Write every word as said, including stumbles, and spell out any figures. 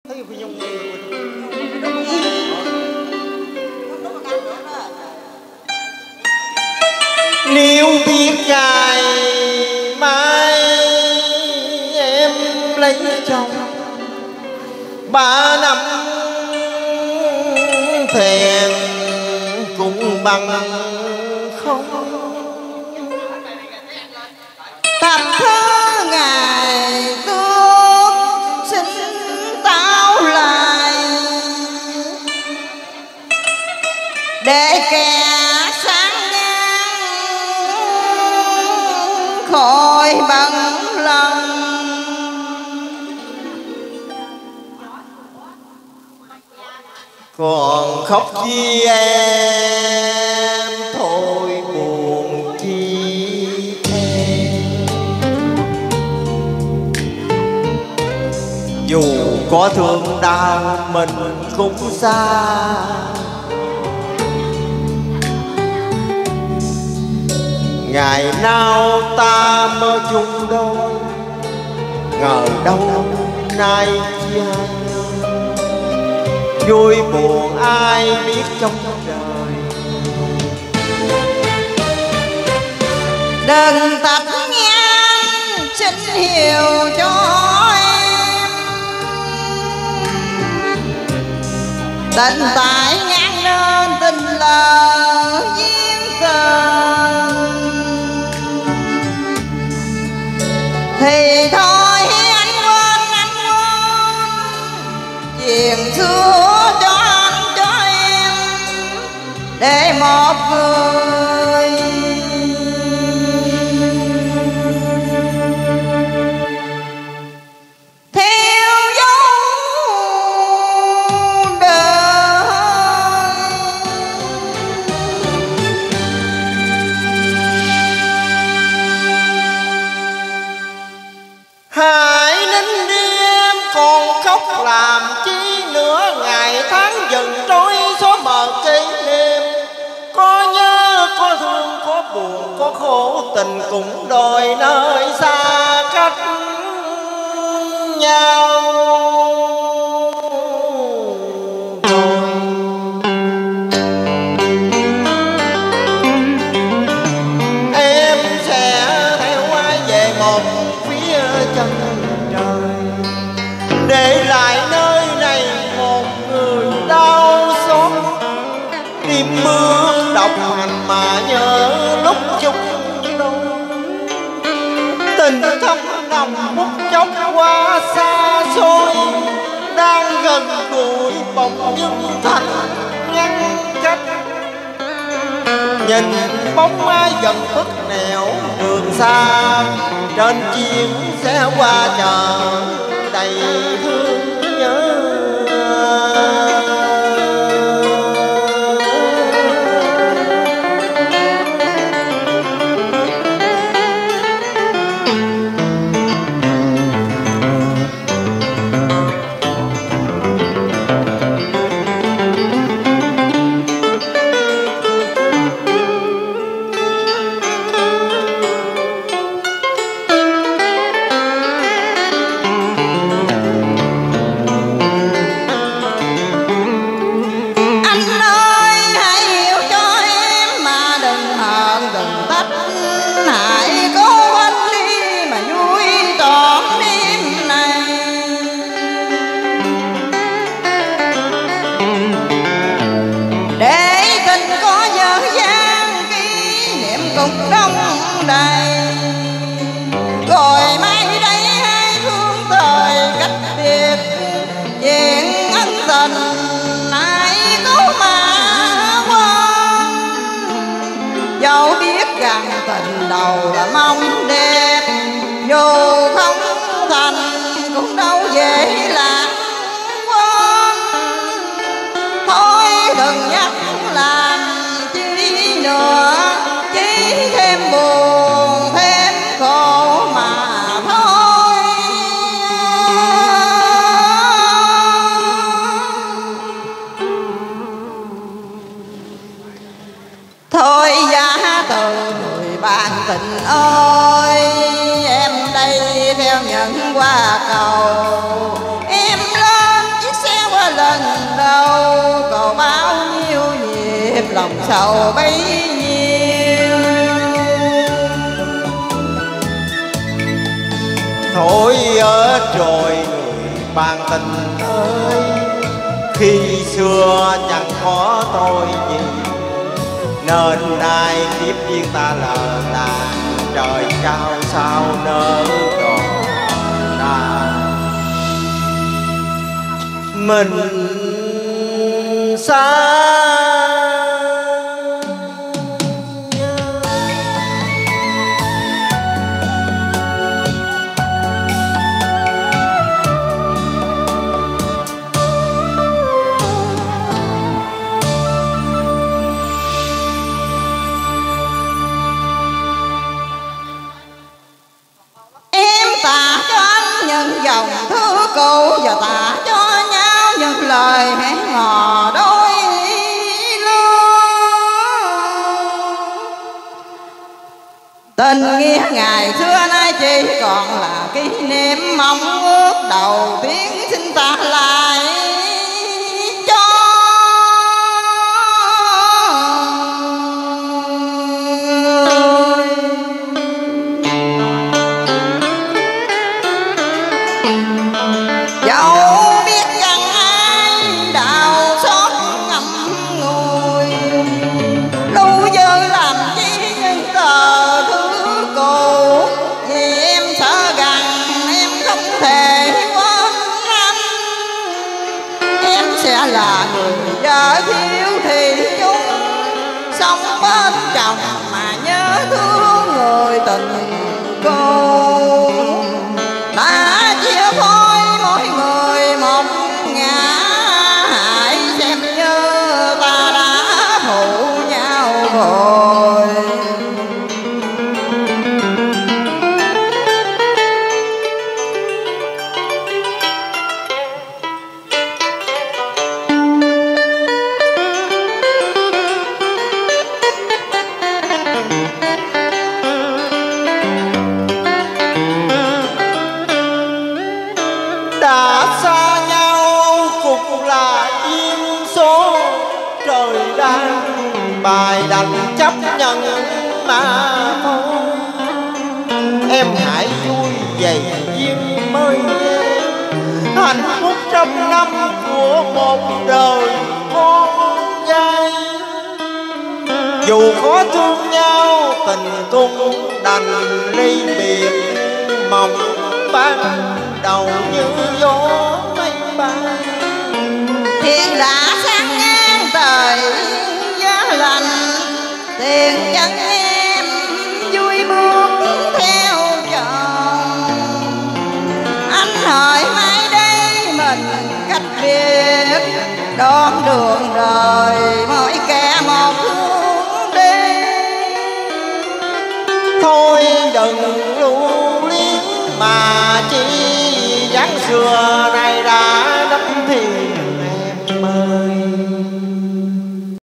thấy Phi Nhung nếu biết ngày mai em lấy chồng ba năm thèm cũng bằng không tập thơ ngày tuốt xin tao lại để kẻ sáng ngang khỏi bằng lòng. Còn khóc chi em thôi buồn chi em, dù có thương đau mình cũng xa. Ngày nào ta mơ chung đôi, ngờ đâu nay chia vui buồn ai biết trong đời. Đừng tập nhan xin hiểu cho em, tình tại ngang nên tình lờ duyên tình thì thôi anh quên anh quên chuyện xưa cho anh cho em để một người theo dấu đời. Hãy nín đi em còn khóc làm chi nữa, ngày tháng dần trôi số mờ kỷ niệm. Có nhớ có thương có buồn có khổ tình cũng đòi nơi xa cách nhau. Em sẽ theo ai về một phía chân trời, để lại nơi này một người đau xót. Đi bước đồng hành mà nhớ lúc chung đôi, tình thâm nồng phút chốc qua xa xôi. Đang gần gũi bỗng dưng thành ngăn cách, nhìn bóng ai dần khuất nẻo đường xa. Trên chiếc xe qua chợ đầy thương nhớ. Cùng đông đầy rồi mai đây hai thương thời cách biệt, chuyện ân tình ai có mà quên. Dẫu biết rằng tình đầu là mong đẹp, dù không thành cũng đâu dễ lạc quên. Thôi đừng nhắc làm chi nữa, thêm buồn thêm khổ mà thôi. Thôi giá từ người bạn tình ơi, em đây theo những qua cầu. Em lên lòng sầu bấy nhiêu. Thôi ở rồi người bạn tình ơi, khi xưa chẳng có tôi gì, nên nay kiếp duyên ta lờ là trời cao sao nỡ đòn ta. Mình xa dòng thứ cũ và tạ cho nhau những lời hẹn hò đôi lứa. Tình nghĩa ngày xưa nay chỉ còn là kỷ niệm mong ước đầu tiên xin ta lại cho. Dẫu biết rằng ai đau xót ngậm ngùi, lưu dư làm chi những tờ thứ cũ, vì em sợ rằng em không thể quên anh. Em sẽ là người vợ thiếu thì chung, sống bên chồng mà nhớ thương người tình cô. Ta chia phôi mỗi người một ngã, hãy xem như ta đã phụ nhau rồi. Đã xa nhau cũng là duyên số, trời đang bài đành chấp nhận mà thôi. Em hãy vui vậy duyên mới nhé, hạnh phúc trăm năm của một đời con gái. Dù có thương nhau tình cũng đành ly biệt, mong ban đầu như gió mây bay. Thiên đã sáng ngang trời giá lạnh, tiền chân em vui bước theo chồng. Anh hỏi mai đây mình cách biệt, đón đường đời mỗi kẻ một hướng đi. Thôi đừng lưu luyến mà chỉ dáng xưa